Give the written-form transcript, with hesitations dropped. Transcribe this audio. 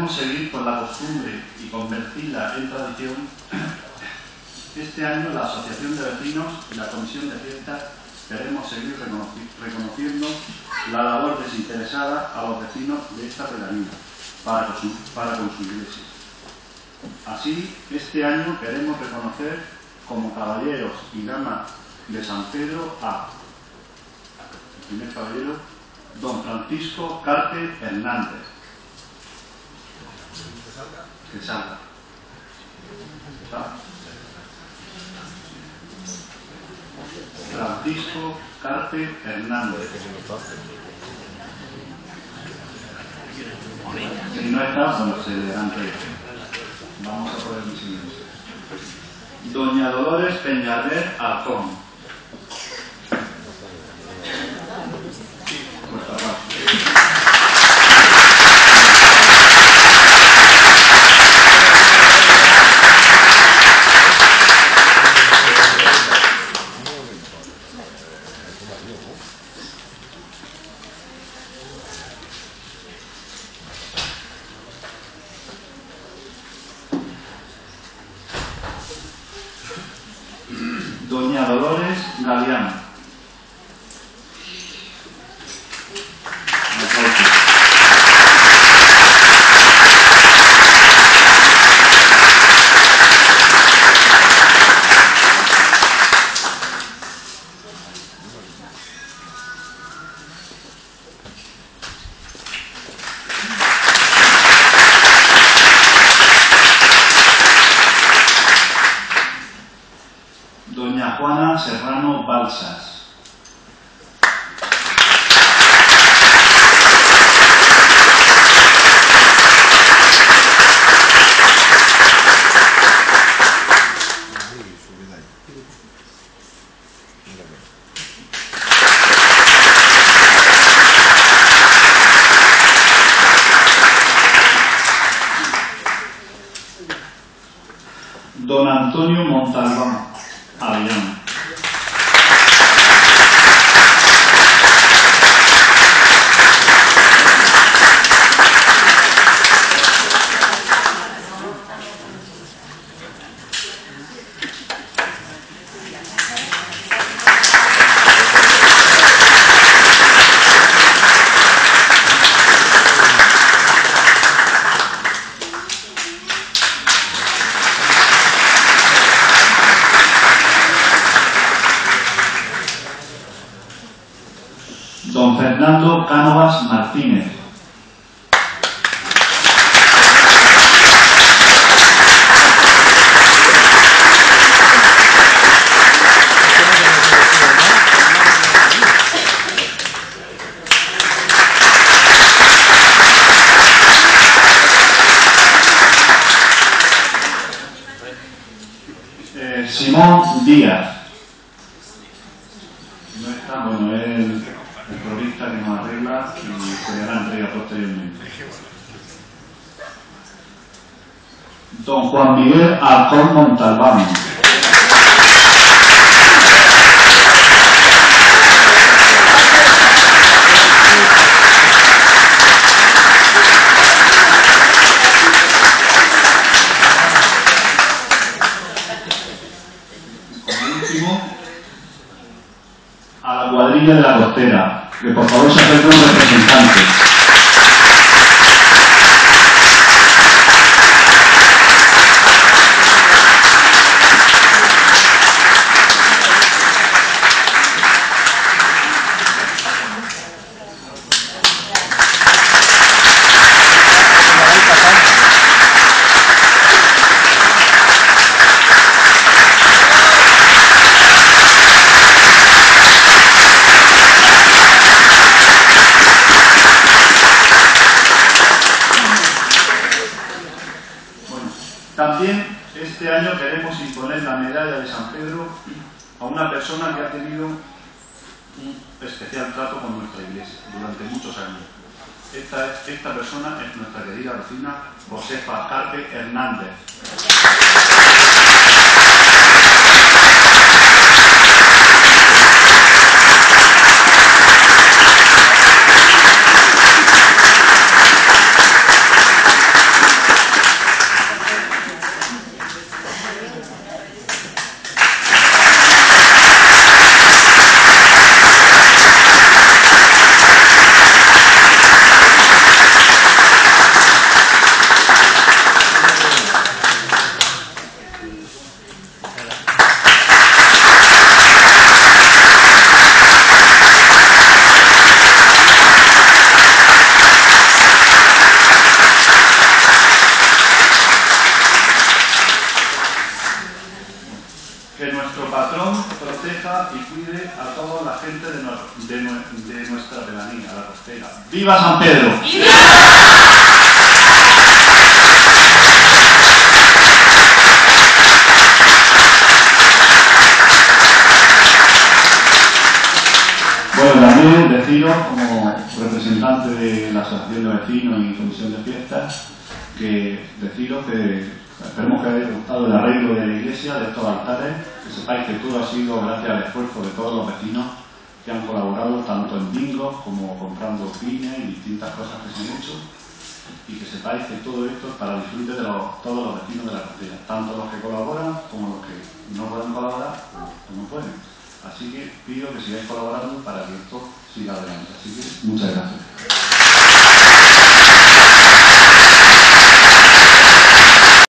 queremos seguir con la costumbre y convertirla en tradición, este año la Asociación de Vecinos y la Comisión de Fiestas queremos seguir reconociendo la labor desinteresada a los vecinos de esta pedanía para con su iglesia. Así, este año queremos reconocer como caballeros y damas de San Pedro a el primer caballero, don Francisco Carpe Hernández. Que salga. Francisco Carpe Hernández. Si no está, bueno, se le dan rey. Vamos a poner mi silencio. Doña Dolores Peñalver Alcón. Doña Dolores Galeano. Doña Juana Serrano Balsas. Don Antonio Montalbán Avellano. Don Fernando Cánovas Martínez. Simón Díaz. No está, bueno, el florista que nos arregla y se le hará entrega posteriormente. Don Juan Miguel Alcón Montalbán. Como último, a la cuadrilla de la costera, que por favor se acerque un representante. También este año queremos imponer la medalla de San Pedro a una persona que ha tenido un especial trato con nuestra iglesia durante muchos años. Esta persona es nuestra querida vecina Josefa Carpe Hernández. de nuestra pedanía, la costera. ¡Viva San Pedro! Bueno, también deciros, como representante de la Asociación de Vecinos y Comisión de Fiestas, que deciros que esperemos que os haya gustado el arreglo de la iglesia, de estos altares, que sepáis que todo ha sido gracias al esfuerzo de todos los vecinos que han colaborado tanto en bingos como comprando pines y distintas cosas que se han hecho, y que sepáis que todo esto es para el disfrute de todos los vecinos de la costera, tanto los que colaboran como los que no pueden colaborar o no pueden. Así que pido que sigáis colaborando para que esto siga adelante. Así que muchas gracias.